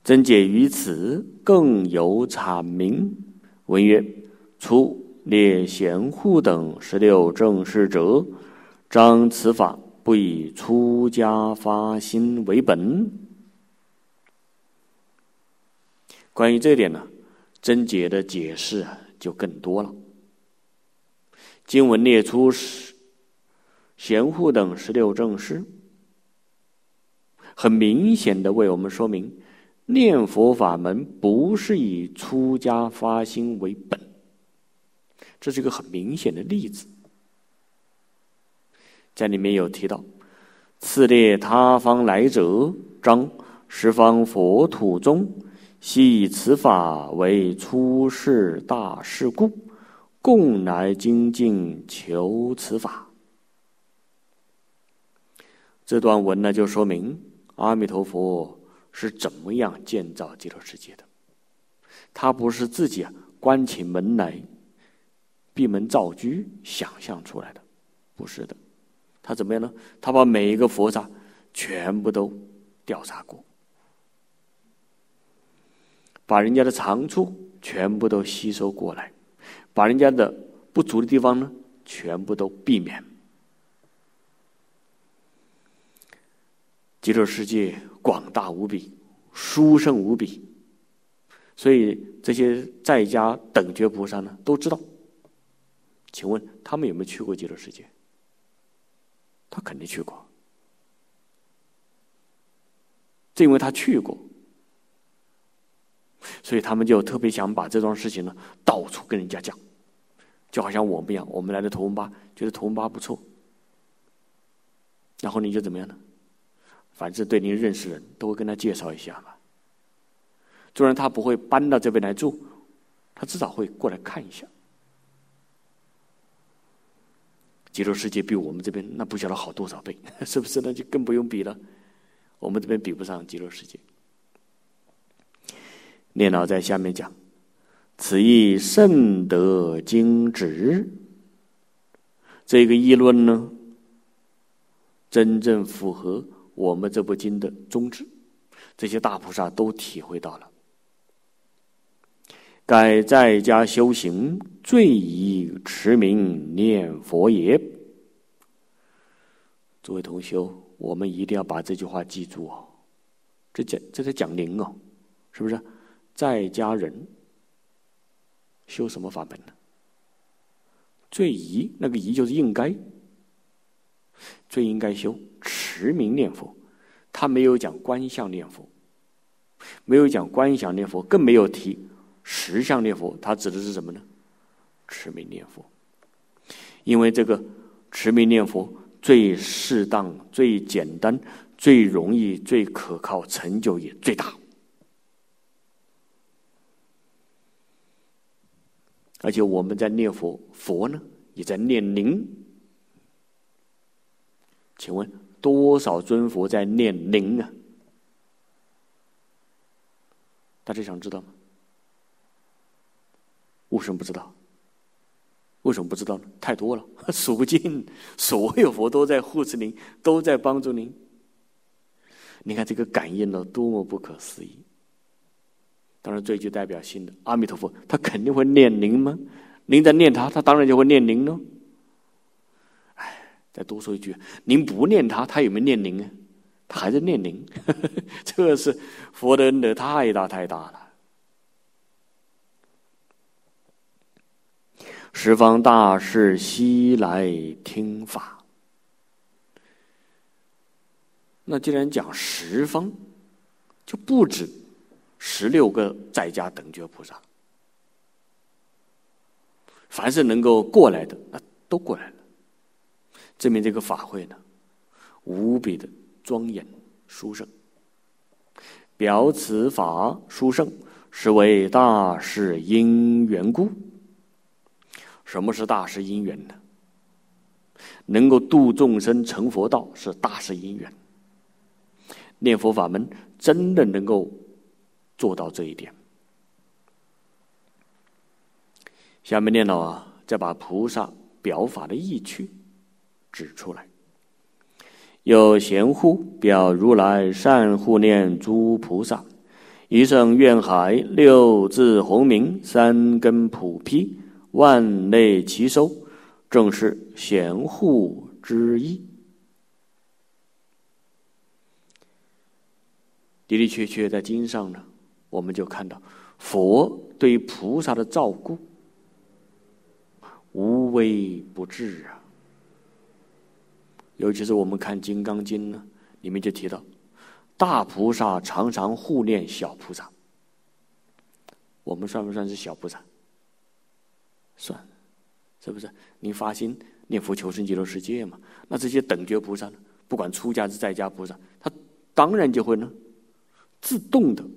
真解于此，更有阐明。文曰：初列贤护等16正士者，彰此法不以出家发心为本。关于这一点呢，真解的解释就更多了。经文列出贤护等16正士，很明显的为我们说明，念佛法门不是以出家发心为本，这是一个很明显的例子。在里面有提到，次列他方来者，彰十方佛土中，悉以此法为出世大事故，共来精进求此法。这段文呢，就说明阿弥陀佛是怎么样建造极乐世界的。他不是自己关起门来闭门造车想象出来的，不是的。他怎么样呢？他把每一个佛刹全部都调查过，把人家的长处全部都吸收过来，把人家的不足的地方呢，全部都避免。极乐世界广大无比，殊胜无比，所以这些在家等觉菩萨呢都知道。请问他们有没有去过极乐世界？他肯定去过，正因为他去过，所以他们就特别想把这桩事情呢到处跟人家讲，就好像我们一样，我们来的图文巴觉得图文巴不错，然后你就怎么样呢？凡是对您认识的人都会跟他介绍一下嘛。虽然他不会搬到这边来住，他至少会过来看一下。极乐世界比我们这边那不晓得好多少倍，是不是？那就更不用比了，我们这边比不上极乐世界。念老在下面讲，此亦甚得经旨。这个议论呢，真正符合我们这部经的宗旨，这些大菩萨都体会到了。该在家修行，最宜持名念佛也。诸位同修，我们一定要把这句话记住哦。这在讲您哦，是不是？在家人修什么法门呢？最宜，那个宜就是应该，最应该修持名念佛。他没有讲观相念佛，没有讲观想念佛，更没有提实相念佛。他指的是什么呢？持名念佛。因为这个持名念佛最适当、最简单、最容易、最可靠，成就也最大。而且我们在念佛，佛呢也在念您。请问多少尊佛在念您啊？大家想知道吗？为什么不知道？为什么不知道呢？太多了，数不尽，所有佛都在护持您，都在帮助您。你看这个感应呢，多么不可思议！当然最具代表性的阿弥陀佛，他肯定会念您吗？您在念他，他当然就会念您喽。再多说一句，您不念他，他有没有念您啊？他还在念您，这是佛的恩德太大太大了。十方大士悉来听法。那既然讲十方，就不止16个在家等觉菩萨，凡是能够过来的，那都过来了。证明这个法会呢，无比的庄严殊胜。表此法殊胜，是为大事因缘故。什么是大事因缘呢？能够度众生成佛道是大事因缘。念佛法门真的能够做到这一点。下面念老再把菩萨表法的意趣指出来。有贤护表如来善护念诸菩萨， 一圣愿海，六字洪明，三根普披，万类齐收，正是贤护之意。的的确确在经上呢，我们就看到佛对菩萨的照顾无微不至啊。尤其是我们看《金刚经》呢，里面就提到大菩萨常常护念小菩萨。我们算不算是小菩萨？算，是不是？你发心念佛求生极乐世界嘛？那这些等觉菩萨呢，不管出家是在家菩萨，他当然就会呢自动的、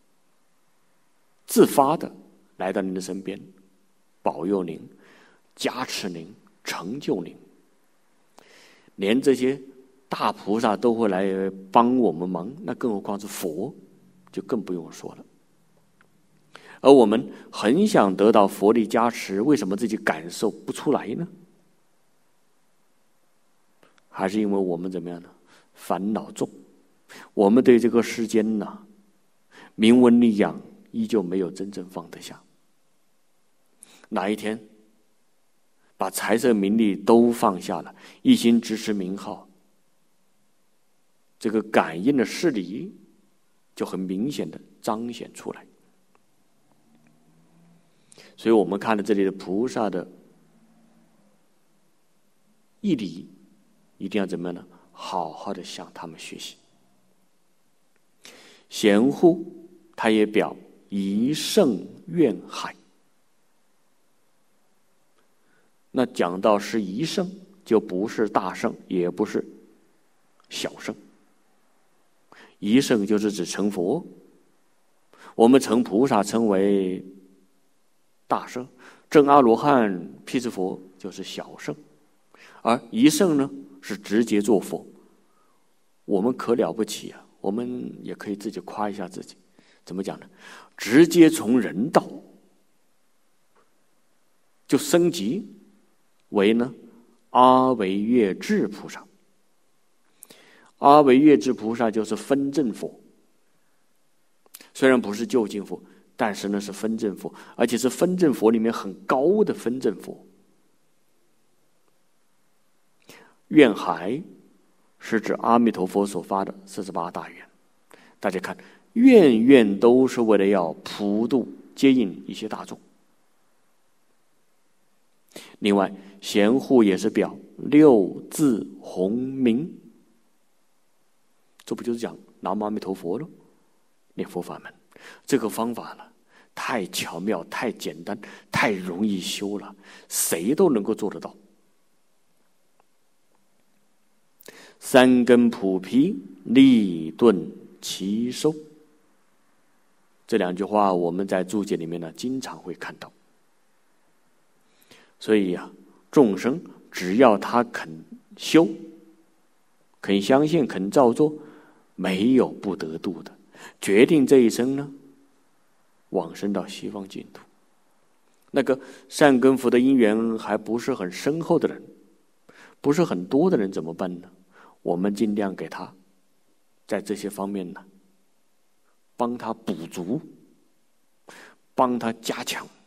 自发的来到您的身边，保佑您、加持您、成就您。连这些大菩萨都会来帮我们忙，那更何况是佛，就更不用说了。而我们很想得到佛力加持，为什么自己感受不出来呢？还是因为我们怎么样呢？烦恼重，我们对这个世间呢，名闻利养依旧没有真正放得下。哪一天把财色名利都放下了，一心支持名号，这个感应的事理就很明显的彰显出来。所以我们看到这里的菩萨的义理，一定要怎么样呢？好好的向他们学习。贤护他也表一圣愿海。那讲到是一圣，就不是大圣，也不是小圣。一圣就是指成佛，我们成菩萨称为大圣，证阿罗汉辟支佛就是小圣，而一圣呢是直接做佛。我们可了不起啊！我们也可以自己夸一下自己，怎么讲呢？直接从人道就升级为呢阿惟越致菩萨。阿惟越致菩萨就是分正佛，虽然不是究竟佛，但是呢是分正佛，而且是分正佛里面很高的分正佛。愿海是指阿弥陀佛所发的48大愿，大家看，愿愿都是为了要普度接引一些大众。另外，贤护也是表六字洪明，这不就是讲南无阿弥陀佛了？念佛法门，这个方法呢，太巧妙、太简单、太容易修了，谁都能够做得到。三根普披，利钝齐收。这两句话我们在注解里面呢经常会看到。所以啊，众生只要他肯修、肯相信、肯照做，没有不得度的。决定这一生呢，往生到西方净土。那个善根福的因缘还不是很深厚的人，不是很多的人怎么办呢？我们尽量给他在这些方面呢，帮他补足，帮他加强。